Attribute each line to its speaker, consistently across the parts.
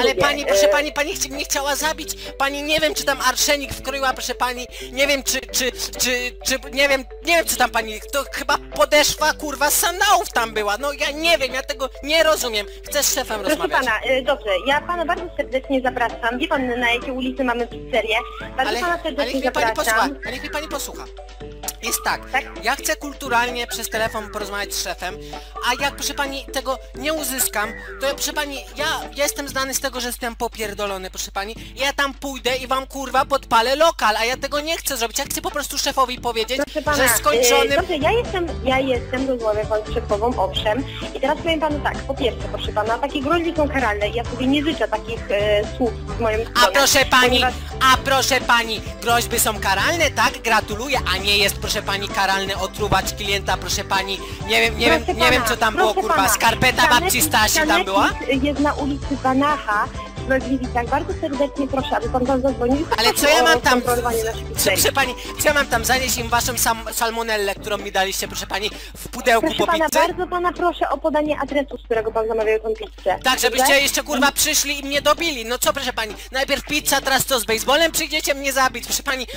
Speaker 1: Ale pani, proszę pani, mnie chciała zabić. Pani nie wiem, czy tam arszenik wkroiła, proszę pani. Nie wiem, czy nie wiem, co tam pani. To chyba podeszwa, kurwa, z sandałów tam była. No ja nie wiem, ja tego nie rozumiem. Chcę z szefem rozmawiać.
Speaker 2: Proszę pana, dobrze, ja pana bardzo serdecznie zapraszam. Wie pan, na jakiej ulicy mamy pizzerię? Bardzo pana serdecznie zapraszam.
Speaker 1: Niech mi pani posłucha. Jest tak, ja chcę kulturalnie przez telefon porozmawiać z szefem, a jak, proszę pani, tego nie uzyskam, to proszę pani, ja jestem znany z tego, że jestem popierdolony, proszę pani, ja tam pójdę i wam, kurwa, podpalę lokal, a ja tego nie chcę zrobić, ja chcę po prostu szefowi powiedzieć,
Speaker 2: pana,
Speaker 1: że skończony...
Speaker 2: Dobrze, ja jestem, rozmawiam pan z szefową, owszem, i teraz powiem panu tak, po pierwsze, proszę pana, takie groźby są karalne i ja sobie nie życzę takich słów w moim stronę.
Speaker 1: A proszę pani, groźby są karalne, tak? Gratuluję, a nie jest, proszę pani, karalne otruwać klienta, proszę pani, nie wiem co tam było, kurwa, skarpeta babci Stasi tam była?
Speaker 2: Jest na ulicy Banacha, w Gliwicach, bardzo serdecznie proszę, aby pan zadzwonił.
Speaker 1: Ale co ja mam tam, proszę pani, co ja mam tam zanieść im waszą salmonellę, którą mi daliście, proszę pani, w pudełku po pizzy?
Speaker 2: Bardzo pana proszę o podanie adresu, z którego pan zamawiał tą pizzę.
Speaker 1: Tak, żebyście jeszcze, kurwa, przyszli i mnie dobili, no co, proszę pani, najpierw pizza, teraz co, z baseballem przyjdziecie mnie zabić, proszę pani,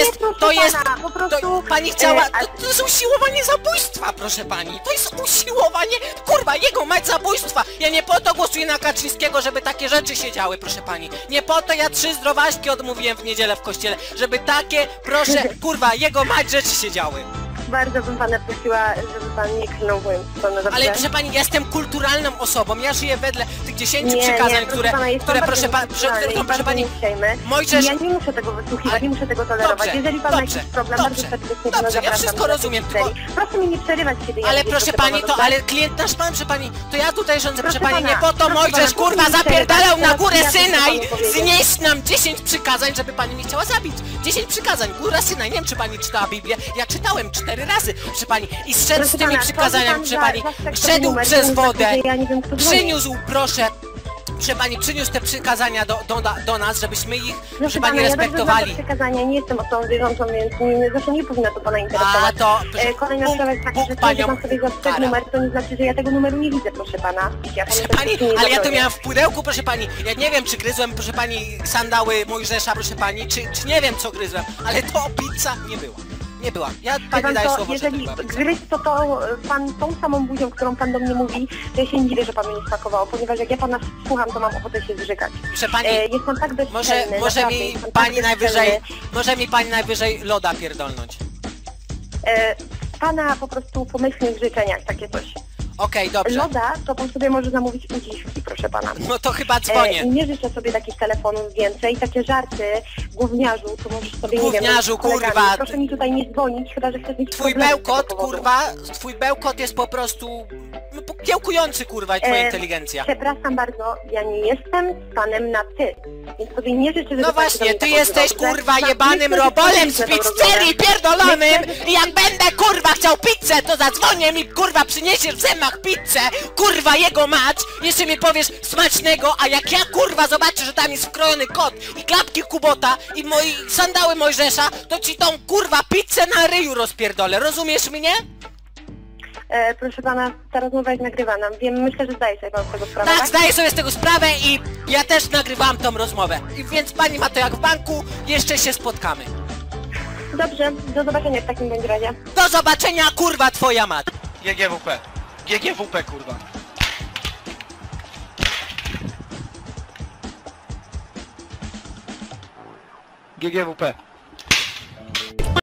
Speaker 1: pani chciała, to jest usiłowanie zabójstwa, proszę pani, to jest usiłowanie, kurwa, jego mać zabójstwa, ja nie po to głosuję na Kaczyńskiego, żeby takie rzeczy się działy, proszę pani, nie po to ja 3 zdrowaśki odmówiłem w niedzielę w kościele, żeby takie, proszę, kurwa, jego mać rzeczy się działy.
Speaker 2: Bardzo bym pana prosiła, żeby pan nie klnął w moją stronę, dobrze?
Speaker 1: Ale proszę pani, ja jestem kulturalną osobą, ja żyję wedle tych 10 przykazań, które proszę pani, Mojżesz...
Speaker 2: Ja nie muszę tego wysłuchiwać, nie muszę tego tolerować. Jeżeli pan ma jakiś problem, bardzo serdecznie pana zapraszam.
Speaker 1: Ja wszystko rozumiem, tylko...
Speaker 2: Proszę mi nie przerywać siebie.
Speaker 1: Ale proszę pani, to, ale klient nasz pan, proszę pani, to ja tutaj rządzę, proszę pani, nie po to Mojżesz, kurwa, zapierdalał na górę Synaj, znieść nam 10 przykazań, żeby pani mnie chciała zabić. 10 przykazań, góra Synaj, nie wiem, czy pani czytała Biblię, ja czytałem 4 razy, proszę pani, i zszedł z tymi przykazaniami, proszę pani, szedł przez wodę, przyniósł, proszę pani, przyniósł te przykazania do nas, żebyśmy ich, proszę pani, respektowali.
Speaker 2: Ja przekazania, nie jestem osobą wierzącą, więc zresztą nie powinno to pana interesować. Kolejna sprawa jest taka, że pan sobie zapisać numer, to nie znaczy, że ja tego numeru nie widzę, proszę pana.
Speaker 1: Proszę pani, ale ja to miałam w pudełku, proszę pani, ja nie wiem, czy gryzłem, proszę pani, sandały Mojżesza, proszę pani, czy nie wiem, co gryzłem, ale to pizza nie była. Nie była. Ja pani daję słowo,
Speaker 2: jeżeli gryźć, to pan tą samą buzią, którą pan do mnie mówi, to ja się nie dziwię, że panu nie smakowało, ponieważ jak ja pana słucham, to mam ochotę się zżygać.
Speaker 1: Proszę pani,
Speaker 2: jest pan tak bezczelny,
Speaker 1: może mi pani najwyżej loda pierdolnąć.
Speaker 2: Pana po prostu pomyślnych życzeniach, takie coś.
Speaker 1: Okej, dobrze.
Speaker 2: Loda, to pan sobie może zamówić uciski, proszę pana.
Speaker 1: No to chyba dzwonię.
Speaker 2: Nie życzę sobie takich telefonów więcej, takie żarty, gówniarzu, to możesz sobie,
Speaker 1: gówniarzu, nie wiem, kurwa.
Speaker 2: Proszę mi tutaj nie dzwonić, chyba że chcesz mieć
Speaker 1: twój bełkot, kurwa, twój bełkot jest po prostu kiełkujący, kurwa, i twoja inteligencja.
Speaker 2: Przepraszam bardzo, ja nie jestem z panem na ty, więc sobie nie życzę, żeby...
Speaker 1: No właśnie, ty jesteś, kurwa, jebanym robolem z pizzerii pierdolonym i jak będę, kurwa, chciał pizzę, to zadzwonię mi, kurwa, przyniesiesz w zębach pizzę, kurwa, jego mać, jeszcze mi powiesz smacznego, a jak ja, kurwa, zobaczę, że tam jest wkrojony kot i klapki Kubota i sandały Mojżesza, to ci tą, kurwa, pizzę na ryju rozpierdolę, rozumiesz mnie?
Speaker 2: Proszę pana, ta rozmowa jest nagrywana. Wiem, myślę, że zdaje sobie pan z tego sprawę.
Speaker 1: Tak, zdaję sobie z tego sprawę i ja też nagrywałam tą rozmowę. I więc pani ma to jak w banku, jeszcze się spotkamy.
Speaker 2: Dobrze, do zobaczenia w takim bądź razie.
Speaker 1: Do zobaczenia, kurwa, twoja mat.
Speaker 3: GGWP. GGWP, kurwa. GGWP.